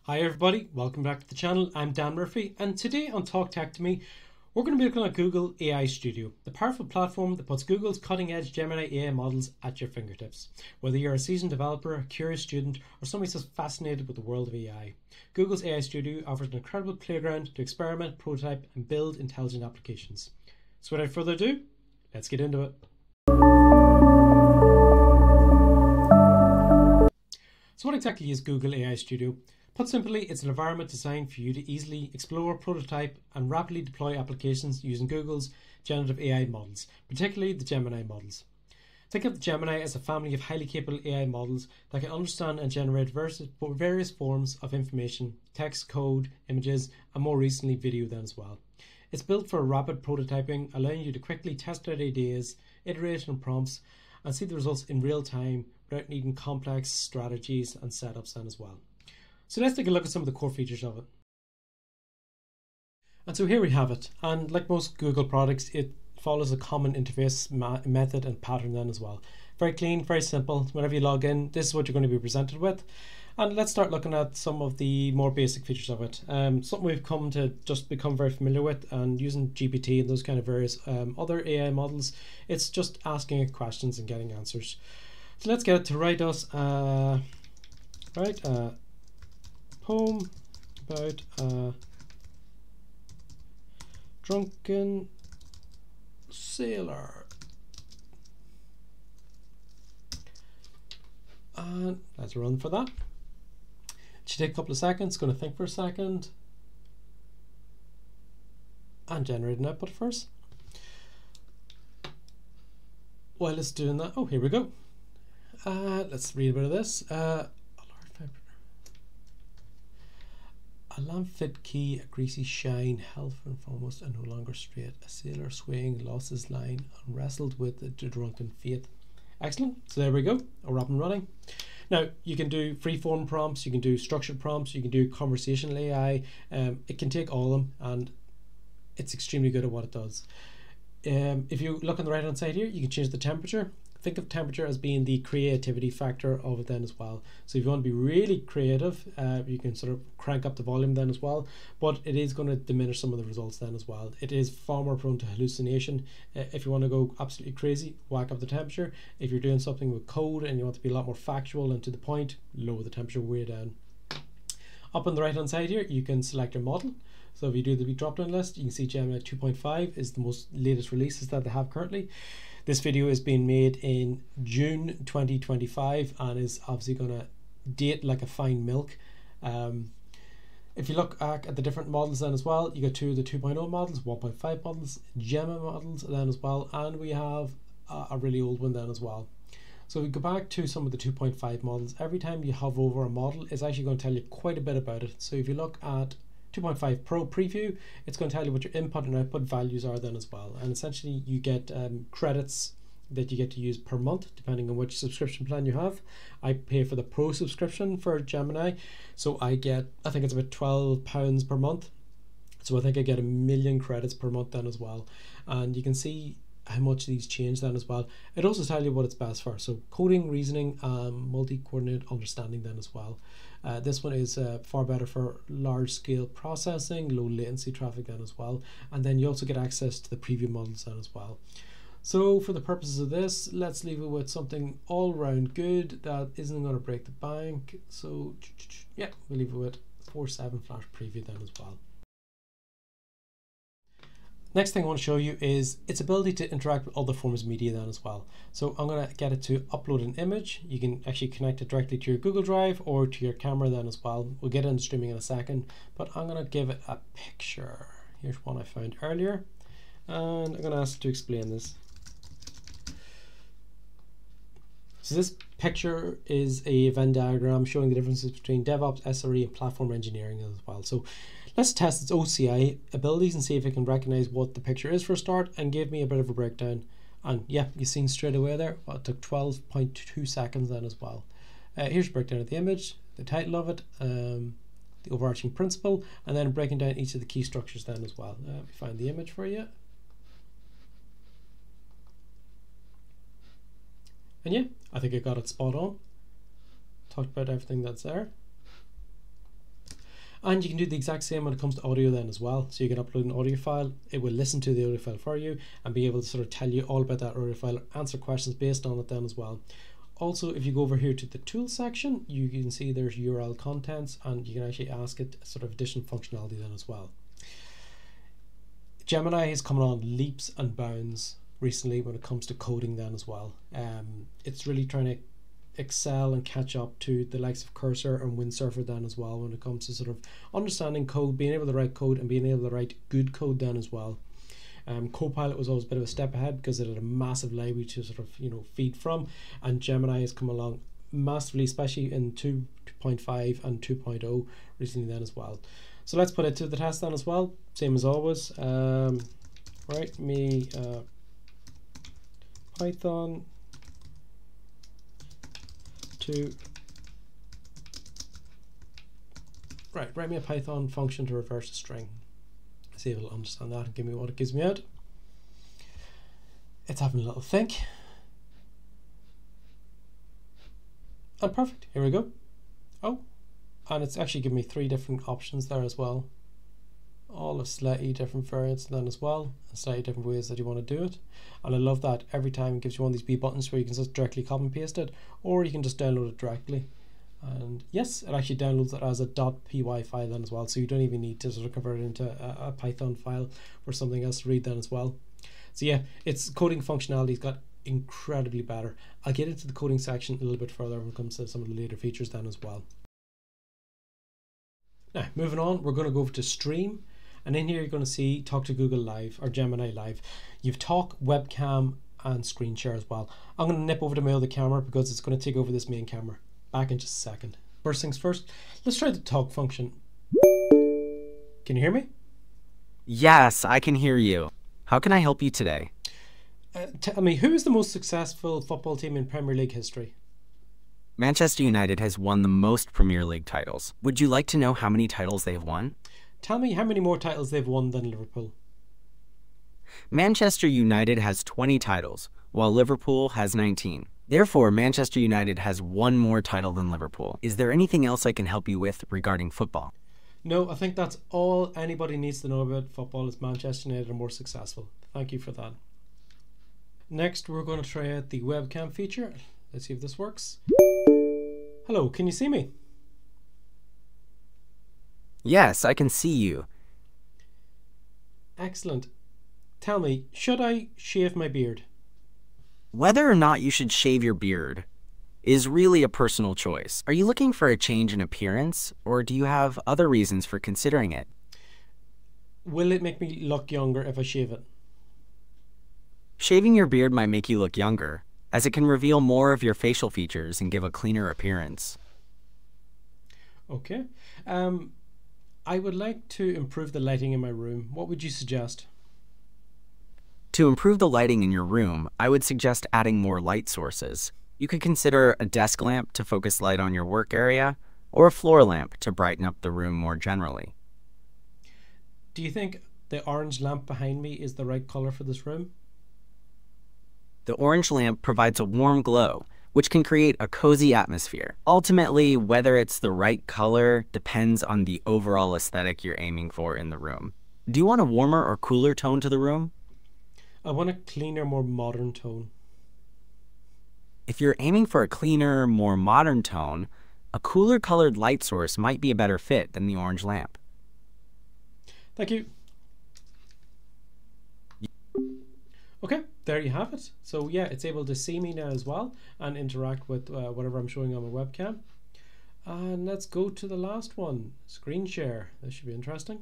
Hi everybody, welcome back to the channel. I'm Dan Murphy, and today on Talk Tech to Me, we're going to be looking at Google AI Studio, the powerful platform that puts Google's cutting-edge Gemini AI models at your fingertips. Whether you're a seasoned developer, a curious student, or somebody just fascinated with the world of AI, Google's AI Studio offers an incredible playground to experiment, prototype, and build intelligent applications. So without further ado, let's get into it. So what exactly is Google AI Studio? Put simply, it's an environment designed for you to easily explore, prototype, and rapidly deploy applications using Google's generative AI models, particularly the Gemini models. Think of the Gemini as a family of highly capable AI models that can understand and generate various forms of information, text, code, images, and more recently video then as well. It's built for rapid prototyping, allowing you to quickly test out ideas, iterate on prompts, and see the results in real time without needing complex strategies and setups then as well. So let's take a look at some of the core features of it. And so here we have it. And like most Google products, it follows a common interface method and pattern then as well. Very clean, very simple. Whenever you log in, this is what you're going to be presented with. And let's start looking at some of the more basic features of it. Something we've come to just become very familiar with, and using GPT and those kind of various other AI models, it's just asking it questions and getting answers. So let's get it to write us poem about a drunken sailor. And let's run for that. It should take a couple of seconds. It's going to think for a second and generate an output first. While it's doing that, oh, here we go. Let's read a bit of this. A lamp fit key, a greasy shine, health and foremost and no longer straight. A sailor swaying, lost his line, and wrestled with the drunken fate. Excellent. So there we go. We're up and running. Now you can do freeform prompts, you can do structured prompts, you can do conversational AI. It can take all of them, and it's extremely good at what it does. If you look on the right hand side here, you can change the temperature. Think of temperature as being the creativity factor of it then as well. So if you want to be really creative, you can sort of crank up the volume then as well, but it is going to diminish some of the results then as well. It is far more prone to hallucination. If you want to go absolutely crazy, whack up the temperature. If you're doing something with code and you want to be a lot more factual and to the point, lower the temperature way down. Up on the right hand side here, you can select your model. So if you do the drop down list, you can see Gemini 2.5 is the most latest releases that they have currently. This video is being made in June 2025 and is obviously going to date like a fine milk. If you look at the different models then as well, you got two of the 2.0 models, 1.5 models, Gemini models then as well, and we have a really old one then as well. So if we go back to some of the 2.5 models, every time you hover over a model, it's actually going to tell you quite a bit about it. So if you look at 2.5 Pro preview, it's going to tell you what your input and output values are then as well, and essentially you get credits that you get to use per month depending on which subscription plan you have. I pay for the Pro subscription for Gemini, so I think it's about £12 per month, so I think I get 1 million credits per month then as well, and you can see how much these change then as well. It also tells you what it's best for, so coding, reasoning, multi-coordinate understanding then as well. This one is far better for large scale processing, low latency traffic then as well, and then you also get access to the preview models then as well. So for the purposes of this, let's leave it with something all round good that isn't going to break the bank. So yeah, we'll leave it with 4.7 flash preview then as well. Next thing I want to show you is its ability to interact with other forms of media then as well. So I'm going to get it to upload an image. You can actually connect it directly to your Google Drive or to your camera then as well. We'll get into streaming in a second, but I'm going to give it a picture. Here's one I found earlier, and I'm going to ask it to explain this. So this picture is a Venn diagram showing the differences between DevOps, SRE, and platform engineering as well. So let's test its OCI abilities and see if it can recognize what the picture is for a start and give me a bit of a breakdown. And yeah, you've seen straight away there, well, it took 12.2 seconds then as well. Here's a breakdown of the image, the title of it, the overarching principle, and then breaking down each of the key structures then as well. Let me find the image for you. And yeah, I think I got it spot on. Talked about everything that's there. And you can do the exact same when it comes to audio then as well. So you can upload an audio file, it will listen to the audio file for you and be able to sort of tell you all about that audio file, answer questions based on it then as well. Also, if you go over here to the tools section, you can see there's URL contents and you can actually ask it sort of additional functionality then as well. Gemini has come on leaps and bounds recently when it comes to coding then as well. It's really trying to excel and catch up to the likes of Cursor and Windsurfer then as well when it comes to sort of understanding code, being able to write code and being able to write good code then as well. Copilot was always a bit of a step ahead because it had a massive library to sort of feed from, and Gemini has come along massively, especially in 2.5 and 2.0 recently then as well. So let's put it to the test then as well, same as always. Write me Python write me a Python function to reverse a string. See if it'll understand that and give me what it gives me out. It's having a little think. And perfect, here we go. Oh, and it's actually giving me 3 different options there as well. All of slightly different variants then as well, and slightly different ways that you want to do it. And I love that every time it gives you one of these B buttons where you can just directly copy and paste it, or you can just download it directly. And yes, it actually downloads it as a .py file then as well, so you don't even need to sort of convert it into a Python file for something else to read then as well. So yeah, its coding functionality's got incredibly better. I'll get into the coding section a little bit further when it comes to some of the later features then as well. Now, moving on, we're going to go over to Stream, and in here you're going to see Talk to Google Live or Gemini Live. You've Talk, Webcam, and Screen Share as well. I'm going to nip over to my other camera because it's going to take over this main camera. Back in just a second. First things first, let's try the talk function. Can you hear me? Yes, I can hear you. How can I help you today? Tell me, who is the most successful football team in Premier League history? Manchester United has won the most Premier League titles. Would you like to know how many titles they have won? Tell me how many more titles they've won than Liverpool. Manchester United has 20 titles, while Liverpool has 19. Therefore, Manchester United has one more title than Liverpool. Is there anything else I can help you with regarding football? No, I think that's all anybody needs to know about football is Manchester United are more successful. Thank you for that. Next, we're going to try out the webcam feature. Let's see if this works. Hello, can you see me? Yes, I can see you. Excellent. Tell me, should I shave my beard? Whether or not you should shave your beard is really a personal choice. Are you looking for a change in appearance, or do you have other reasons for considering it? Will it make me look younger if I shave it? Shaving your beard might make you look younger, as it can reveal more of your facial features and give a cleaner appearance. Okay. I would like to improve the lighting in my room. What would you suggest? To improve the lighting in your room, I would suggest adding more light sources. You could consider a desk lamp to focus light on your work area, or a floor lamp to brighten up the room more generally. Do you think the orange lamp behind me is the right color for this room? The orange lamp provides a warm glow, which can create a cozy atmosphere. Ultimately, whether it's the right color depends on the overall aesthetic you're aiming for in the room. Do you want a warmer or cooler tone to the room? I want a cleaner, more modern tone. If you're aiming for a cleaner, more modern tone, a cooler colored light source might be a better fit than the orange lamp. Thank you. Okay, there you have it. So yeah, it's able to see me now as well and interact with whatever I'm showing on my webcam. And let's go to the last one, screen share. This should be interesting.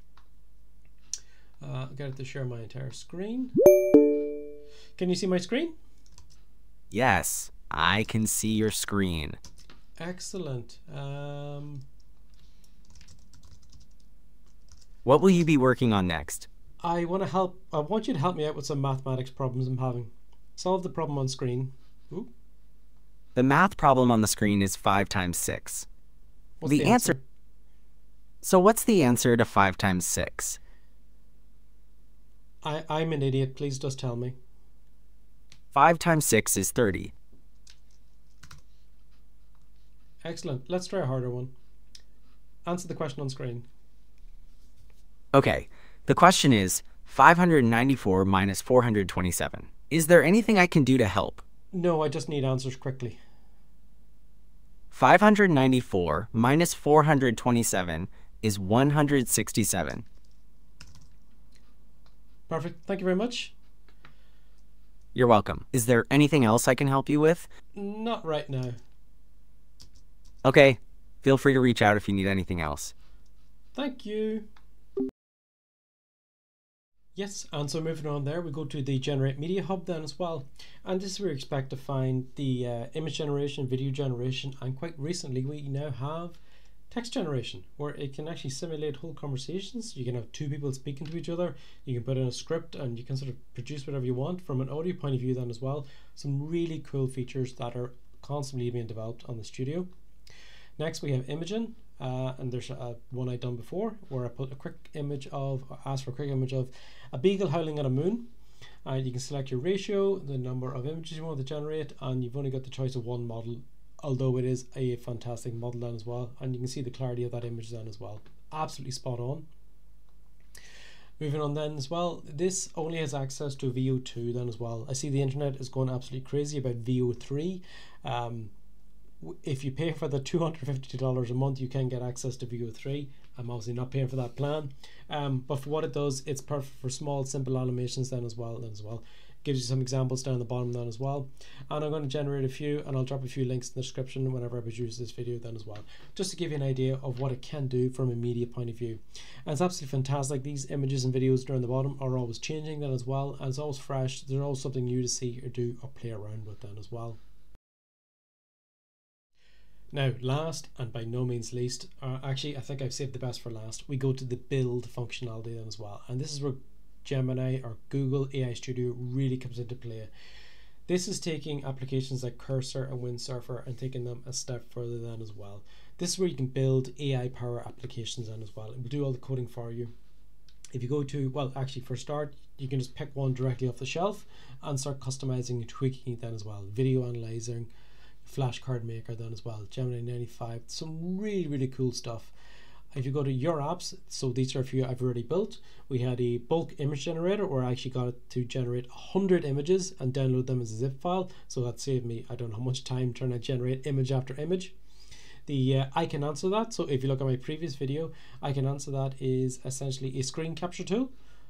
I'll get it to share my entire screen. Can you see my screen? Yes, I can see your screen. Excellent. What will you be working on next? I want you to help me out with some mathematics problems I'm having. Solve the problem on screen. Ooh. The math problem on the screen is 5 times 6. What's the answer? So what's the answer to 5 times 6? I'm an idiot. Please just tell me. 5 times 6 is 30. Excellent. Let's try a harder one. answer the question on screen. Okay, the question is 594 minus 427. Is there anything I can do to help? No, I just need answers quickly. 594 minus 427 is 167. Perfect. Thank you very much. You're welcome. Is there anything else I can help you with? Not right now. Okay, feel free to reach out if you need anything else. Thank you. Yes, and so moving on there, we go to the Generate Media Hub then as well. And this is where we expect to find the image generation, video generation, and quite recently we now have text generation, where it can actually simulate whole conversations. You can have two people speaking to each other, you can put in a script, and you can sort of produce whatever you want from an audio point of view then as well. Some really cool features that are constantly being developed on the studio. Next we have imaging. And there's one I've done before where I put a quick image of, ask for a quick image of a beagle howling at a moon. You can select your ratio, the number of images you want to generate, and you've only got the choice of one model, although it is a fantastic model then as well. And you can see the clarity of that image then as well. Absolutely spot on. Moving on then as well, this only has access to VO2 then as well. I see the internet is going absolutely crazy about VO3. If you pay for the $252 a month, you can get access to VO3. I'm obviously not paying for that plan, but for what it does, it's perfect for small, simple animations then as well. Gives you some examples down the bottom then as well. And I'm going to generate a few, and I'll drop a few links in the description whenever I produce this video then as well, just to give you an idea of what it can do from a media point of view. And it's absolutely fantastic. These images and videos down the bottom are always changing then as well, and it's always fresh. There's always something new to see or do or play around with then as well. Now, last and by no means least, actually I think I've saved the best for last, we go to the build functionality then as well. And this is where Gemini or Google AI Studio really comes into play. This is taking applications like Cursor and Windsurfer and taking them a step further then as well. This is where you can build AI power applications then as well. It will do all the coding for you. If you go to, well, actually for start, you can just pick one directly off the shelf and start customizing and tweaking it then as well. Video analyzing, flashcard maker then as well, Gemini 95, some really cool stuff. If you go to your apps, so these are a few I've already built. We had a bulk image generator where I actually got it to generate 100 images and download them as a zip file, so that saved me I don't know how much time trying to generate image after image. The I can answer that, so if you look at my previous video, I can answer that is essentially a screen capture tool,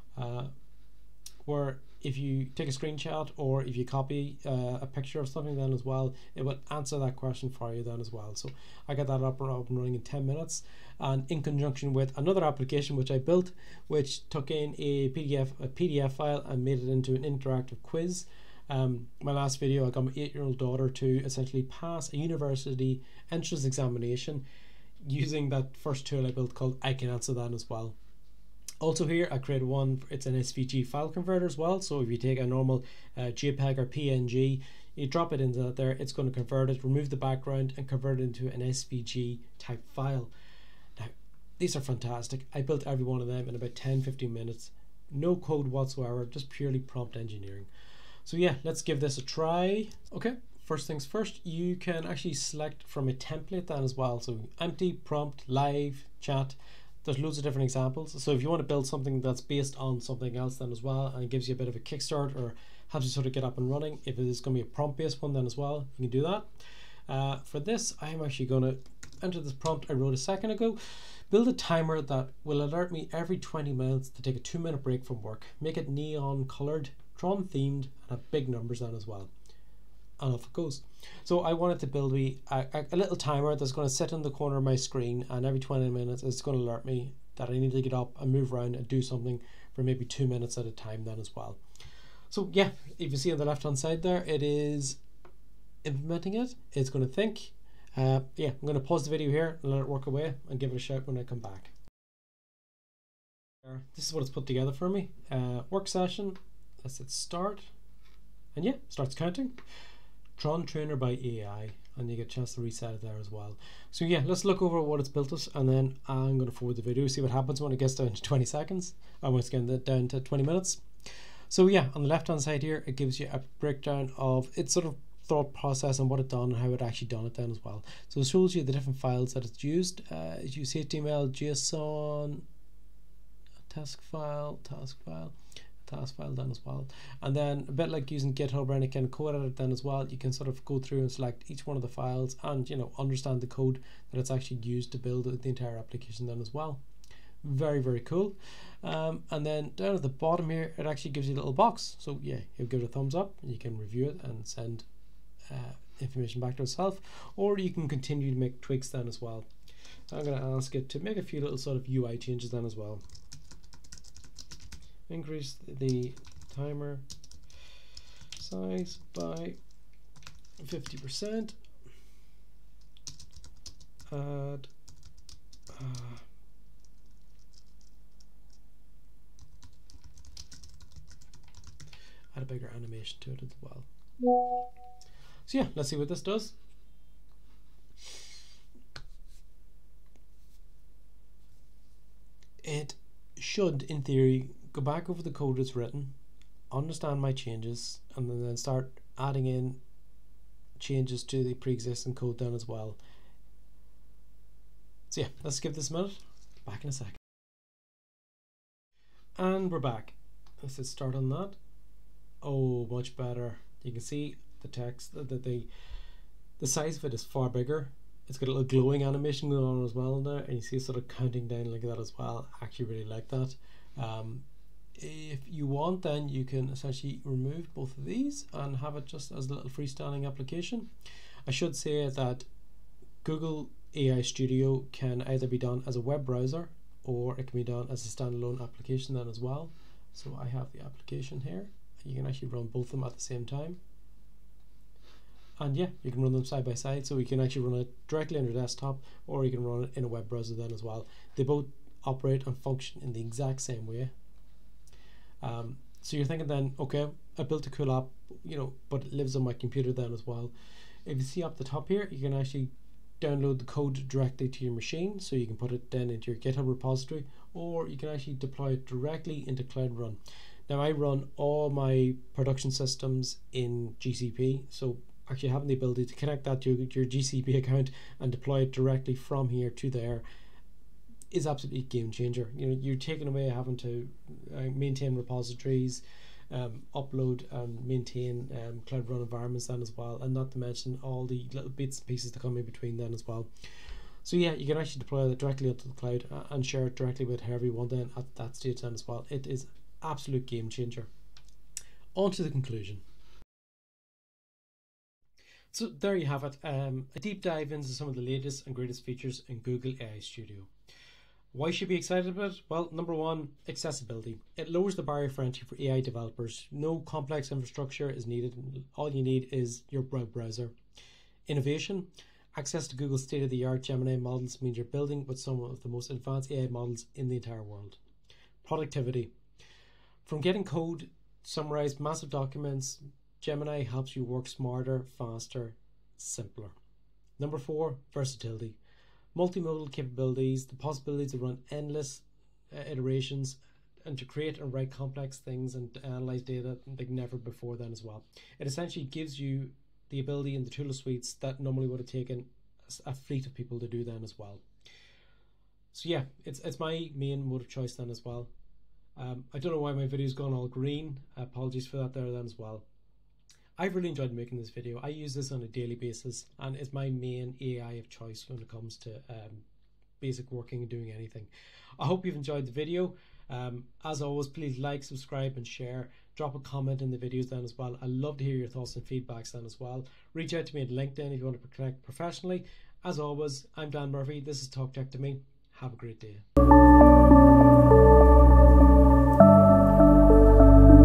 where if you take a screenshot or if you copy a picture of something then as well, it will answer that question for you then as well. So I got that up and running in 10 minutes, and in conjunction with another application which I built, which took in a PDF file and made it into an interactive quiz. My last video, I got my 8-year-old daughter to essentially pass a university entrance examination using that first tool I built called I Can Answer That as well. Also here I created one, it's an SVG file converter as well, so if you take a normal JPEG or PNG, you drop it into that there, it's going to convert it, remove the background and convert it into an SVG type file. Now these are fantastic. I built every one of them in about 10-15 minutes, no code whatsoever, just purely prompt engineering. So yeah, let's give this a try. Okay, first things first, you can actually select from a template then as well, so empty, prompt, live, chat. There's loads of different examples. So if you want to build something that's based on something else then as well, and it gives you a bit of a kickstart or helps you sort of get up and running, if it is going to be a prompt based one then as well, you can do that. For this, I'm actually going to enter this prompt I wrote a second ago. Build a timer that will alert me every 20 minutes to take a 2-minute break from work. Make it neon colored, Tron themed, and have big numbers then as well. And off it goes. So I wanted to build me a little timer that's going to sit in the corner of my screen, and every 20 minutes it's going to alert me that I need to get up and move around and do something for maybe 2 minutes at a time then as well. So yeah, if you see on the left hand side there, it is implementing it. It's going to think. Yeah, I'm going to pause the video here and let it work away and give it a shout when I come back. This is what it's put together for me. Work session. Let's hit start. And yeah, starts counting. Tron Trainer by AI, and you get a chance to reset it there as well. So yeah, let's look over what it's built us, and then I'm going to forward the video, see what happens when it gets down to 20 seconds. I want to get down to 20 minutes. So yeah, on the left hand side here, it gives you a breakdown of, it's sort of thought process and what it done and how it actually done it then as well. So it shows you the different files that it's used. It uses HTML, JSON, task file then as well. And then a bit like using GitHub or any kind of code editor then as well, you can sort of go through and select each one of the files and, you know, understand the code that it's actually used to build the entire application then as well. Very, very cool. And then down at the bottom here, it actually gives you a little box. So yeah, you'll give it a thumbs up and you can review it and send information back to itself, or you can continue to make tweaks then as well. So I'm going to ask it to make a few little sort of UI changes then as well. Increase the timer size by 50%. Add a bigger animation to it as well. So yeah, let's see what this does. It should, in theory, go back over the code it's written, understand my changes, and then start adding in changes to the pre-existing code then as well. So yeah, let's give this a minute. Back in a second. And we're back. Let's hit start on that. Oh, much better. You can see the text, the size of it is far bigger. It's got a little glowing animation going on as well there, and you see it sort of counting down like that as well. I actually really like that. If you want, then you can essentially remove both of these and have it just as a little freestanding application. I should say that Google AI Studio can either be done as a web browser or it can be done as a standalone application then as well. So I have the application here. You can actually run both of them at the same time. And yeah, you can run them side by side, so you can actually run it directly on your desktop, or you can run it in a web browser then as well. They both operate and function in the exact same way. So you're thinking then, okay, I built a cool app, you know, but it lives on my computer then as well. If you see up the top here, you can actually download the code directly to your machine, so you can put it then into your GitHub repository, or you can actually deploy it directly into Cloud Run. Now I run all my production systems in GCP, so actually having the ability to connect that to your GCP account and deploy it directly from here to there is absolutely a game changer. You know, you're taking away having to maintain repositories, upload and maintain Cloud Run environments then as well, and not to mention all the little bits and pieces that come in between then as well. So yeah, you can actually deploy that directly onto the cloud and share it directly with whoever you want then at that stage then as well. It is absolute game changer. On to the conclusion. So there you have it, a deep dive into some of the latest and greatest features in Google AI Studio. Why should you be excited about it? Well, number one, accessibility. It lowers the barrier for entry for AI developers. No complex infrastructure is needed. All you need is your web browser. Innovation. Access to Google's state-of-the-art Gemini models means you're building with some of the most advanced AI models in the entire world. Productivity. From getting code, summarize massive documents, Gemini helps you work smarter, faster, simpler. Number four, versatility. Multimodal capabilities, the possibility to run endless iterations and to create and write complex things and to analyze data like never before then as well. It essentially gives you the ability in the tool suites that normally would have taken a fleet of people to do then as well. So yeah, it's my main mode of choice then as well. I don't know why my video's gone all green. Apologies for that there then as well. I've really enjoyed making this video. I use this on a daily basis and it's my main AI of choice when it comes to basic working and doing anything. I hope you've enjoyed the video. As always, please like, subscribe and share. Drop a comment in the videos then as well. I love to hear your thoughts and feedbacks then as well. Reach out to me at LinkedIn if you want to connect professionally. As always, I'm Dan Murphy. This is Talk Tech to Me. Have a great day.